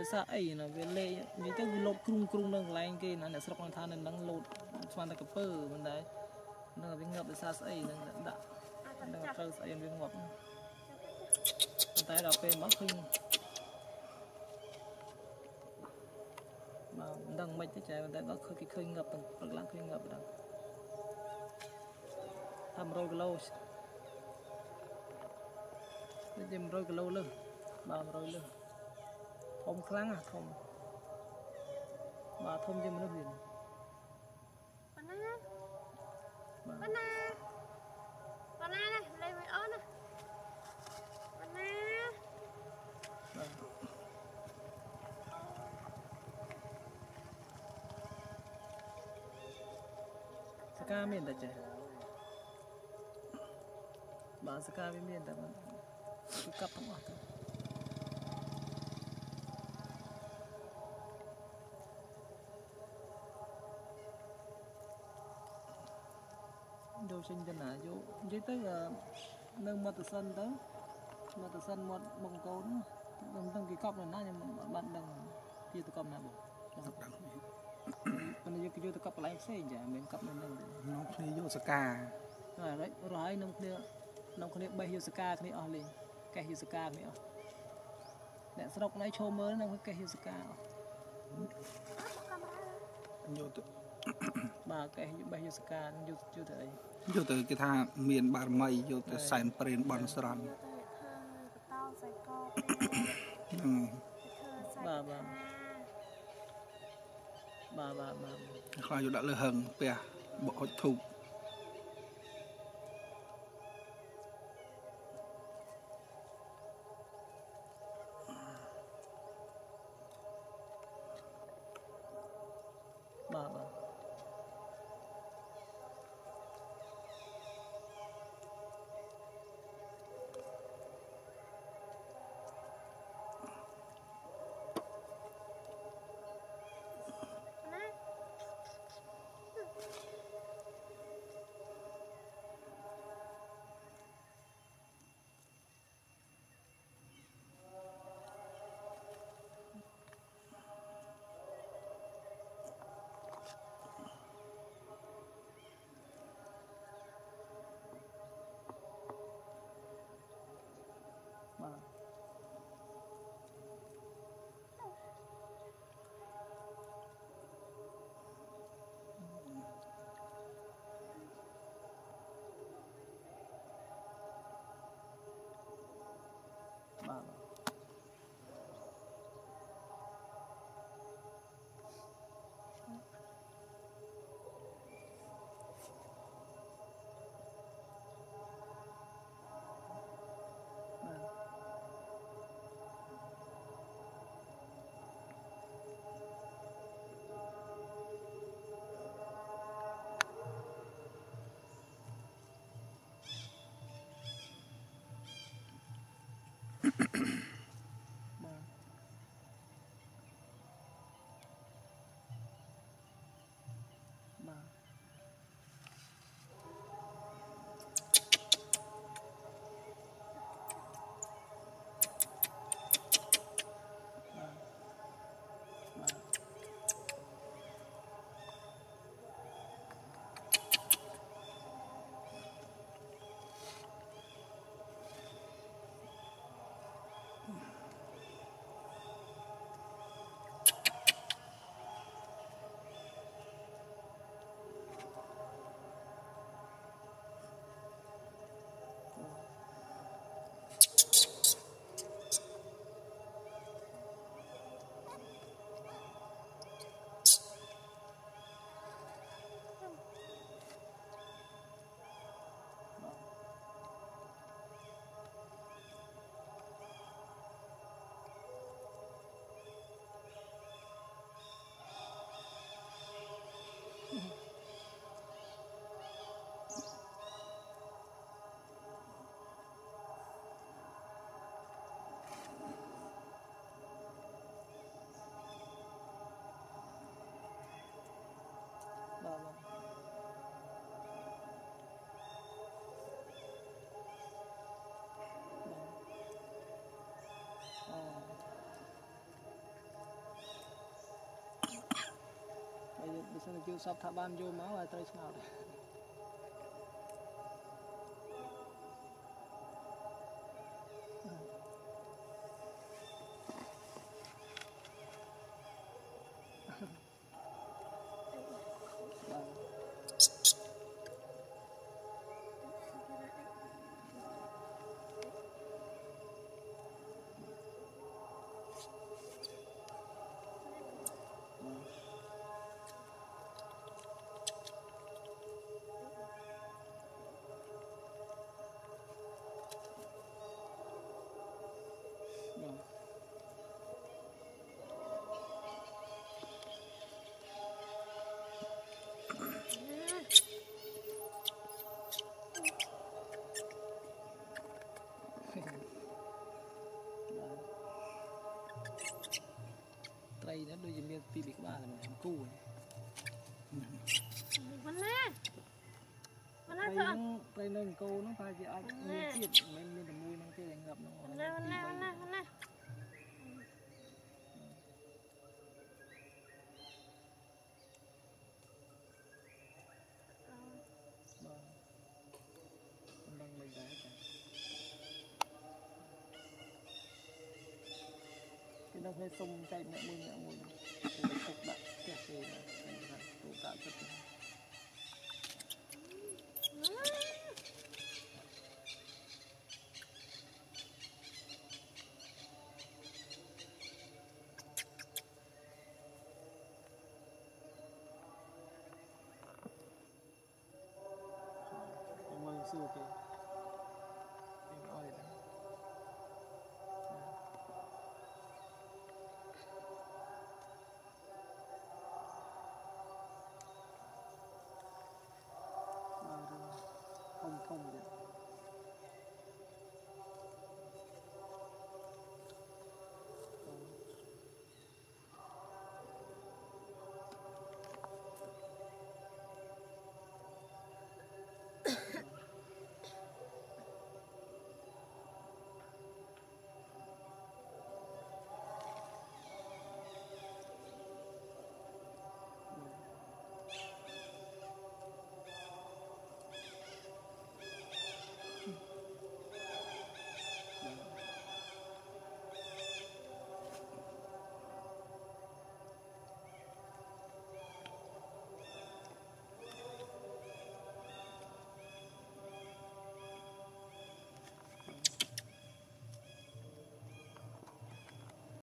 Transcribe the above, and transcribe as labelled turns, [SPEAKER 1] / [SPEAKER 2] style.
[SPEAKER 1] xa ấy nó về lệ vì cái lột krung nâng lại cái nó là sọc than nên nâng lột xoan ta cặp pơ mình đấy nó bị ngập xa ấy nâng đã nâng cơ ấy bị ngập tay đào pe mất khinh mà đằng mấy cái trái tay nó khơi ngập từng láng khơi ngập đằngทำโรยกโลนี่จะโรยกโลเลยบาโรยเลยทมครั้งอ่ะทมบาทมจะมันเห็นปนาเลยเลยไม่อ้อนนะปนาสก้าเมียนแต่เจ้บาสก้าไม่เมียนแต่มันกลับทั้งหมดดูsinh cho nãy vô dưới tới nâng mặt sân đó mặt sân một bông côn đằng cái cọp này nó nhưng bạn đằng kia tụi cọp nào bộ còn bây giờ tụi cọp lại xe chả mình cọp này nó đi vô ska rồi đấy rồi nông kia bay vô ska kia ở liền cái vô ska kia để sọc này show mới nông cái vô ska vô tụi bà cái bay vô ska vô tới vô từ cái tha miền Bà Mây vô từ sàn Pren Bon Sran bà khai vô đã lơ hừng bè bộ thục bà bây giờ chưa sắp thả ban vô máu là tới nào rồi. Đây nó đôi miếng pi bị ba là mình cù đây nó câu nó phải chỉ ai miếng tiết mình lên tầm mui nó cái ngập nó đang mấy cái nó hơi sông chạy mẹ mui phục đạn kẹt về tụ tạo rất là xưa kìa